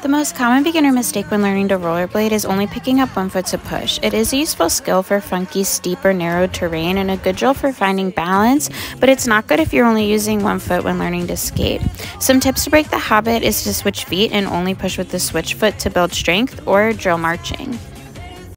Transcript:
The most common beginner mistake when learning to rollerblade is only picking up one foot to push. It is a useful skill for funky, steep, or narrow terrain and a good drill for finding balance, but it's not good if you're only using one foot when learning to skate. Some tips to break the habit is to switch feet and only push with the switch foot to build strength or drill marching.